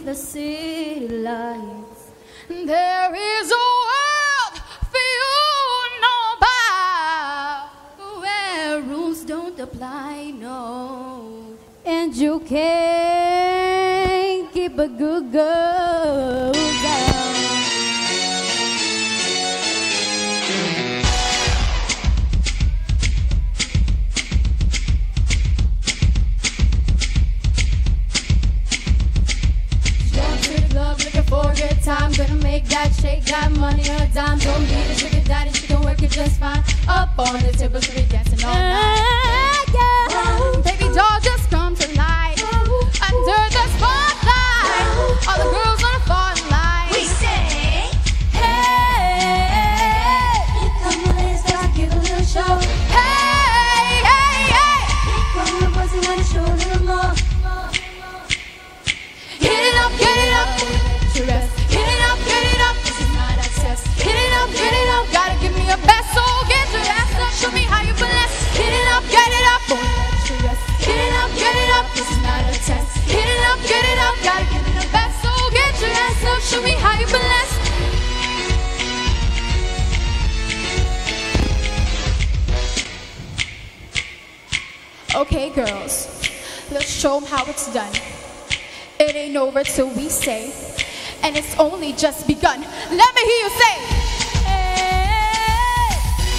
beneath the city lights. There is a world for you to know about, where rules don't apply, no. And you can't keep a good girl down. Looking for a good time, gonna make that shake, got money on a dime. Don't need a sugar daddy, she can work it just fine. Up on the table, so we dancing all night. Yeah. Baby doll, just come to life under the spotlight. All the girls wanna fall in line. We say, hey, come on, let's give a little show. Hey, hey, hey. Come on, boys, we wanna show a little more. Get it up, get it up. Get it up, this is not a test. Get it up, gotta give me your best. So get your ass up, show me how you bless. Get it up, get it up. Get it up, this is not a test. Get it up, gotta give me the best. So get your ass up, show me how you bless. Okay, girls, let's show them how it's done. It ain't over till we say, and it's only just begun. Let me hear you say, hey.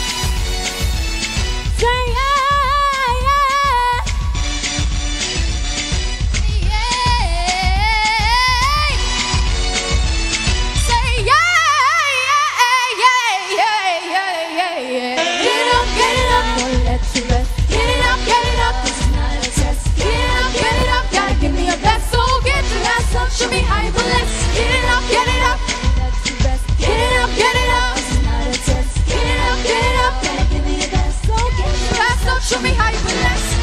Say yeah, yeah. Yeah. Say yeah, yeah, yeah. Get it up, won't let you rest. Get it up, this is not a test. Get it up, gotta give me your best. So get your ass up, show me how you bless. Get it up, let you rest. get it up, This is not a test. get it up, Gotta give me your best. So get your ass up, show me how you bless.